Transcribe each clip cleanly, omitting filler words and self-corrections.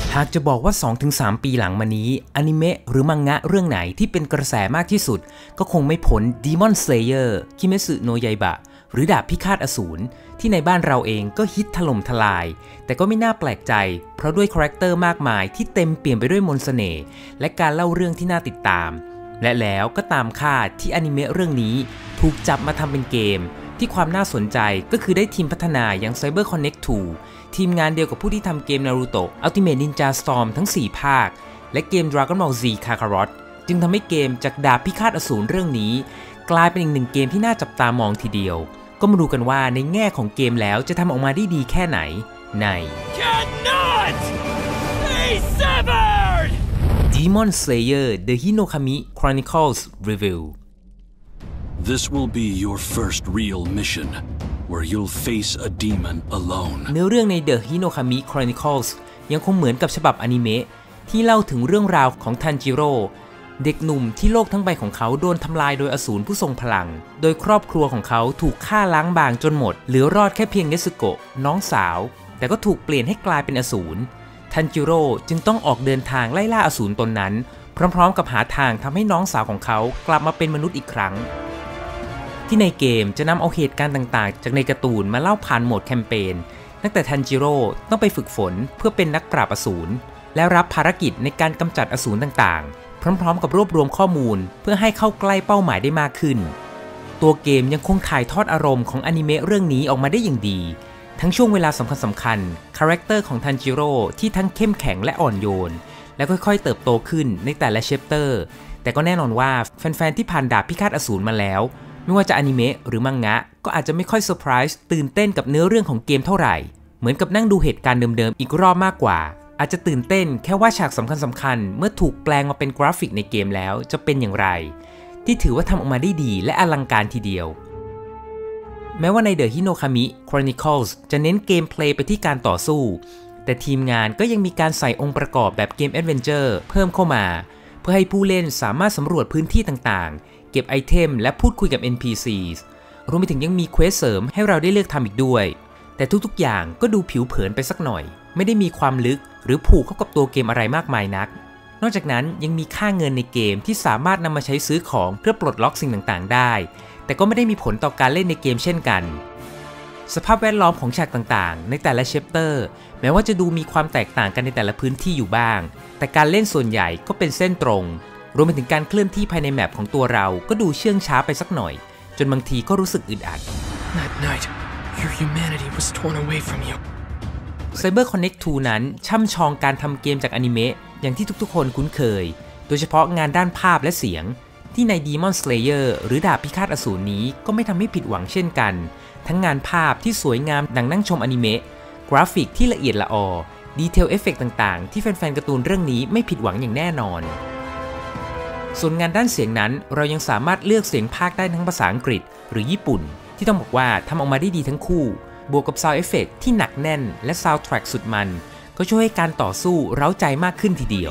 หากจะบอกว่า 2-3 ปีหลังมานี้อนิเมะหรือมังงะเรื่องไหนที่เป็นกระแสมากที่สุดก็คงไม่พ้น Demon Slayer คิเมสึโนะยาอิบะหรือดาบพิฆาตอสูรที่ในบ้านเราเองก็ฮิตถล่มทลายแต่ก็ไม่น่าแปลกใจเพราะด้วยคาแรคเตอร์มากมายที่เต็มเปลี่ยนไปด้วยมนต์เสน่ห์และการเล่าเรื่องที่น่าติดตามและแล้วก็ตามคาดที่อนิเมะเรื่องนี้ถูกจับมาทำเป็นเกมที่ความน่าสนใจก็คือได้ทีมพัฒนาอย่าง Cyber Connect 2 ทีมงานเดียวกับผู้ที่ทำเกม Naruto Ultimate Ninja Storm ทั้ง 4 ภาคและเกม Dragon Ball Z Kakarot จึงทำให้เกมจากดาบพิฆาตอสูรเรื่องนี้กลายเป็นอีกหนึ่งเกมที่น่าจับตามองทีเดียวก็มาดูกันว่าในแง่ของเกมแล้วจะทำออกมาได้ดีแค่ไหนใน Cannot be severed Demon Slayer The Hinokami Chronicles Review This will be your first real mission where you'll face a demon alone เนื้อเรื่องใน The Hinokami Chronicles ยังคงเหมือนกับฉบับอนิเมะที่เล่าถึงเรื่องราวของทันจิโร่เด็กหนุ่มที่โลกทั้งใบของเขาโดนทำลายโดยอสูรผู้ทรงพลังโดยครอบครัวของเขาถูกฆ่าล้างบางจนหมดเหลือรอดแค่เพียงเนซึโกะน้องสาวแต่ก็ถูกเปลี่ยนให้กลายเป็นอสูรทันจิโร่จึงต้องออกเดินทางไล่ล่าอสูรตนนั้นพร้อมๆกับหาทางทำให้น้องสาวของเขากลับมาเป็นมนุษย์อีกครั้งที่ในเกมจะนำเอาเหตุการณ์ต่างๆจากในการ์ตูนมาเล่าผ่านโหมดแคมเปญตั้งแต่ทันจิโร่ต้องไปฝึกฝนเพื่อเป็นนักปราบอสูรและรับภารกิจในการกำจัดอสูรต่างๆพร้อมๆกับรวบรวมข้อมูลเพื่อให้เข้าใกล้เป้าหมายได้มากขึ้นตัวเกมยังคงถ่ายทอดอารมณ์ของอนิเมะเรื่องนี้ออกมาได้อย่างดีทั้งช่วงเวลาสำคัญคาแรคเตอร์ของทันจิโร่ที่ทั้งเข้มแข็งและอ่อนโยนและค่อยๆเติบโตขึ้นในแต่ละเชปเตอร์แต่ก็แน่นอนว่าแฟนๆที่ผ่านดาบพิฆาตอสูรมาแล้วไม่ว่าจะอนิเมะหรือมังงะก็อาจจะไม่ค่อยเซอร์ไพรส์ตื่นเต้นกับเนื้อเรื่องของเกมเท่าไหร่เหมือนกับนั่งดูเหตุการณ์เดิมๆอีกรอบมากกว่าอาจจะตื่นเต้นแค่ว่าฉากสำคัญเมื่อถูกแปลงมาเป็นกราฟิกในเกมแล้วจะเป็นอย่างไรที่ถือว่าทำออกมาได้ดีและอลังการทีเดียวแม้ว่าใน The Hinokami Chronicles จะเน้นเกมเพลย์ไปที่การต่อสู้แต่ทีมงานก็ยังมีการใส่องค์ประกอบแบบเกมแอดเวนเจอร์เพิ่มเข้ามาเพื่อให้ผู้เล่นสามารถสำรวจพื้นที่ต่างๆเก็บไอเทมและพูดคุยกับ NPCs รวมไปถึงยังมีเควสเสริมให้เราได้เลือกทำอีกด้วยแต่ทุกๆอย่างก็ดูผิวเผินไปสักหน่อยไม่ได้มีความลึกหรือผูกเข้ากับตัวเกมอะไรมากมายนักนอกจากนั้นยังมีค่าเงินในเกมที่สามารถนำมาใช้ซื้อของเพื่อปลดล็อกสิ่งต่างๆได้แต่ก็ไม่ได้มีผลต่อการเล่นในเกมเช่นกันสภาพแวดล้อมของฉากต่างๆในแต่ละเชปเตอร์แม้ว่าจะดูมีความแตกต่างกันในแต่ละพื้นที่อยู่บ้างแต่การเล่นส่วนใหญ่ก็เป็นเส้นตรงรวมไปถึงการเคลื่อนที่ภายในแมปของตัวเราก็ดูเชื่องช้าไปสักหน่อยจนบางทีก็รู้สึกอึดอัด That night, your humanity was torn away from you. Cyber Connect 2 นั้นช่ำชองการทำเกมจากอนิเมะอย่างที่ทุกๆคนคุ้นเคยโดยเฉพาะงานด้านภาพและเสียงที่ใน Demon Slayer หรือดาบพิฆาตอสูรนี้ก็ไม่ทำให้ผิดหวังเช่นกันทั้งงานภาพที่สวยงามดังนั่งชมอนิเมะกราฟิกที่ละเอียดละออดีเทลเอฟเฟกต์ต่างๆที่แฟนๆการ์ตูนเรื่องนี้ไม่ผิดหวังอย่างแน่นอนส่วนงานด้านเสียงนั้นเรายังสามารถเลือกเสียงพากย์ได้ทั้งภาษาอังกฤษหรือญี่ปุ่นที่ต้องบอกว่าทำออกมาได้ดีทั้งคู่บวกกับ Sound Effect ที่หนักแน่นและ Soundtrack สุดมันก็ช่วยให้การต่อสู้เร้าใจมากขึ้นทีเดียว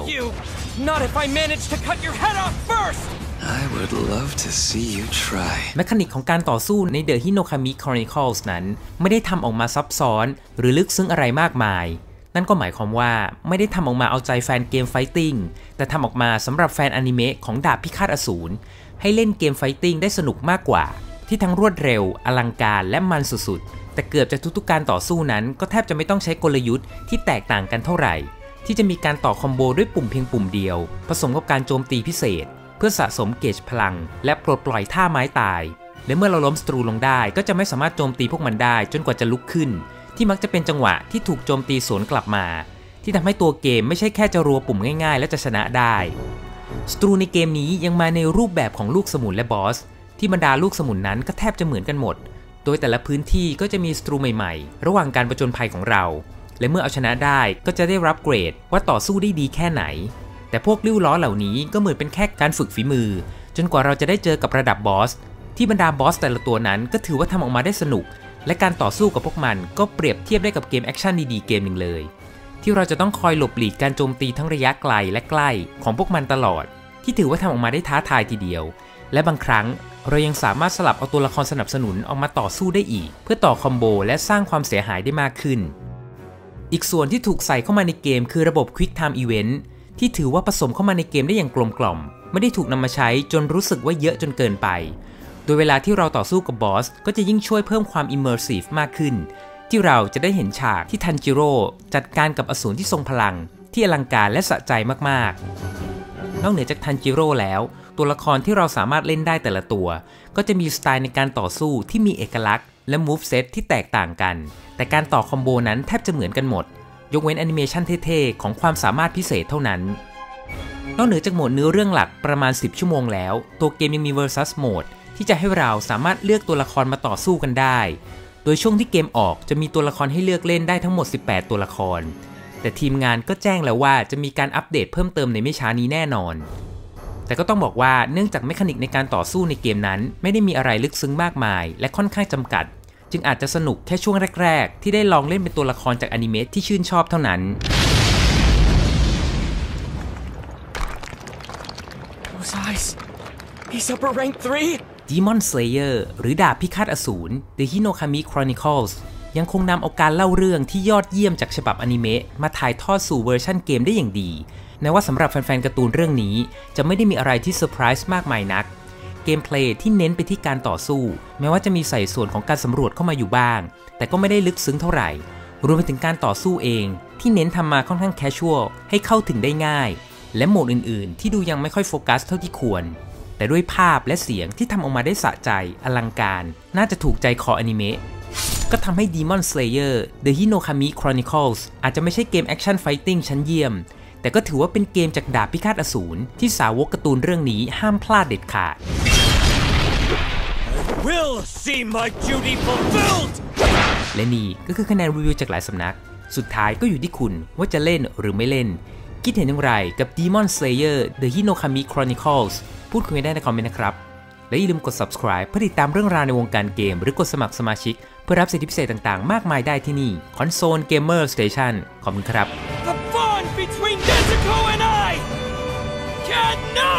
Not if I manage to cut your head off first. I would love to see you try. แมคานิกของการต่อสู้ใน The Hinokami Chronicles นั้นไม่ได้ทำออกมาซับซ้อนหรือลึกซึ้งอะไรมากมายนั่นก็หมายความว่าไม่ได้ทำออกมาเอาใจแฟนเกมไฟติ้งแต่ทำออกมาสำหรับแฟนอนิเมะของดาบพิฆาตอสูรให้เล่นเกมไฟติ้งได้สนุกมากกว่าที่ทั้งรวดเร็วอลังการและมันสุดๆแต่เกือบจะทุกๆการต่อสู้นั้นก็แทบจะไม่ต้องใช้กลยุทธ์ที่แตกต่างกันเท่าไหร่ที่จะมีการต่อคอมโบด้วยปุ่มเพียงปุ่มเดียวผสมกับการโจมตีพิเศษเพื่อสะสมเกจพลังและปลดปล่อยท่าไม้ตายและเมื่อเราล้มศัตรูลงได้ก็จะไม่สามารถโจมตีพวกมันได้จนกว่าจะลุกขึ้นที่มักจะเป็นจังหวะที่ถูกโจมตีสวนกลับมาที่ทำให้ตัวเกมไม่ใช่แค่จะรัวปุ่มง่ายๆและจะชนะได้ศัตรูในเกมนี้ยังมาในรูปแบบของลูกสมุนและบอสที่บรรดาลูกสมุนนั้นก็แทบจะเหมือนกันหมดโดยแต่ละพื้นที่ก็จะมีศัตรูใหม่ๆระหว่างการผจญภัยของเราและเมื่อเอาชนะได้ก็จะได้รับเกรดว่าต่อสู้ได้ดีแค่ไหนแต่พวกริ้วล้อเหล่านี้ก็เหมือนเป็นแค่การฝึกฝีมือจนกว่าเราจะได้เจอกับระดับบอสที่บรรดาบอสแต่ละตัวนั้นก็ถือว่าทำออกมาได้สนุกและการต่อสู้กับพวกมันก็เปรียบเทียบได้กับเกมแอคชั่นดีๆเกมหนึ่งเลยที่เราจะต้องคอยหลบหลีกการโจมตีทั้งระยะไกลและใกล้ของพวกมันตลอดที่ถือว่าทำออกมาได้ท้าทายทีเดียวและบางครั้งเรายังสามารถสลับเอาตัวละครสนับสนุนออกมาต่อสู้ได้อีกเพื่อต่อคอมโบและสร้างความเสียหายได้มากขึ้นอีกส่วนที่ถูกใส่เข้ามาในเกมคือระบบ Quick Time Event ที่ถือว่าผสมเข้ามาในเกมได้อย่างกลมกล่อมไม่ได้ถูกนำมาใช้จนรู้สึกว่าเยอะจนเกินไปโดยเวลาที่เราต่อสู้กับบอสก็จะยิ่งช่วยเพิ่มความ immersive มากขึ้นที่เราจะได้เห็นฉากที่ทันจิโร่จัดการกับอสูรที่ทรงพลังที่อลังการและสะใจมากๆนอกเหนือจากทันจิโร่แล้วตัวละครที่เราสามารถเล่นได้แต่ละตัวก็จะมีสไตล์ในการต่อสู้ที่มีเอกลักษณ์และ moveset ที่แตกต่างกันแต่การต่อคอมโบนั้นแทบจะเหมือนกันหมดยกเว้นแอนิเมชันเท่ๆของความสามารถพิเศษเท่านั้นนอกเหนือจากโหมดเนื้อเรื่องหลักประมาณ10ชั่วโมงแล้วตัวเกมยังมี versus mode ที่จะให้เราสามารถเลือกตัวละครมาต่อสู้กันได้โดยช่วงที่เกมออกจะมีตัวละครให้เลือกเล่นได้ทั้งหมด18ตัวละครแต่ทีมงานก็แจ้งแล้วว่าจะมีการอัปเดตเพิ่มเติมในไม่ช้านี้แน่นอนแต่ก็ต้องบอกว่าเนื่องจากเมคานิกในการต่อสู้ในเกมนั้นไม่ได้มีอะไรลึกซึ้งมากมายและค่อนข้างจำกัดจึงอาจจะสนุกแค่ช่วงแรกๆที่ได้ลองเล่นเป็นตัวละครจากอนิเมะที่ชื่นชอบเท่านั้น Those eyes. He's upper rank 3? Demon Slayer หรือดาบพิฆาตอสูร The Hinokami Chronicles ยังคงนำเอาการเล่าเรื่องที่ยอดเยี่ยมจากฉบับอนิเมะมาถ่ายทอดสู่เวอร์ชันเกมได้อย่างดีแม้ว่าสำหรับแฟนๆการ์ตูนเรื่องนี้จะไม่ได้มีอะไรที่เซอร์ไพรส์มากมายนักเกมเพลย์ที่เน้นไปที่การต่อสู้แม้ว่าจะมีใส่ส่วนของการสำรวจเข้ามาอยู่บ้างแต่ก็ไม่ได้ลึกซึ้งเท่าไหร่รวมไปถึงการต่อสู้เองที่เน้นทำมาค่อนข้างแคชชวลให้เข้าถึงได้ง่ายและโหมดอื่นๆที่ดูยังไม่ค่อยโฟกัสเท่าที่ควรแต่ด้วยภาพและเสียงที่ทำออกมาได้สะใจอลังการน่าจะถูกใจคออนิเมะก็ทำให้ Demon Slayer The Hinokami Chronicles อาจจะไม่ใช่เกมแอคชั่นไฟติ้งชั้นเยี่ยมแต่ก็ถือว่าเป็นเกมจากดาบพิฆาตอสูรที่สาวกการ์ตูนเรื่องนี้ห้ามพลาดเด็ดขาด Will see my duty fulfilled! และนี่ก็คือคะแนนรีวิวจากหลายสำนักสุดท้ายก็อยู่ที่คุณว่าจะเล่นหรือไม่เล่นคิดเห็นอย่างไรกับ Demon Slayer The Hinokami Chronicles พูดคุยกันได้ในคอมเมนต์นะครับและอย่าลืมกด subscribe เพื่อติดตามเรื่องราวในวงการเกมหรือกดสมัครสมาชิกเพื่อรับสิทธิพิเศษต่างๆมากมายได้ที่นี่ Console Gamer Station ขอบคุณครับ The bond between Nezuko and I cannot